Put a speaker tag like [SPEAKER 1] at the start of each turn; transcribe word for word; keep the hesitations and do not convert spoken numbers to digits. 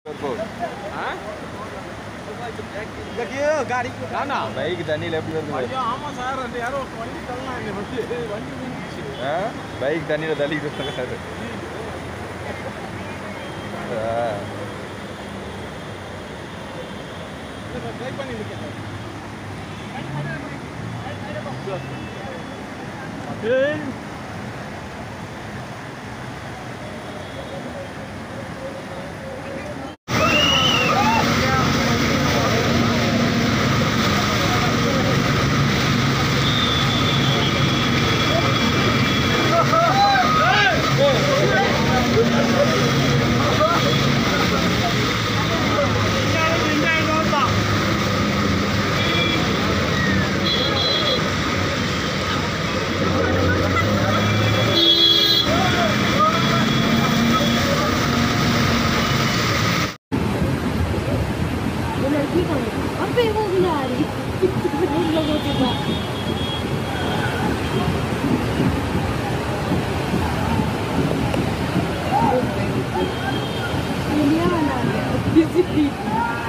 [SPEAKER 1] गाड़ी
[SPEAKER 2] பைக் தண்ணியில் எப்படி வருது?
[SPEAKER 1] ஆமாம் சார், அந்த யாரோ வண்டி தள்ளலாம் இந்த வண்டி வண்டி வீழ்ந்துச்சு.
[SPEAKER 2] பைக் தண்ணியில் தள்ளிக்கிட்டு இருக்காரு.
[SPEAKER 1] ட்ரை பண்ணியிருக்கேன்.
[SPEAKER 3] Apa yang mau lari? Belum mau coba. Ini mana? Di sini.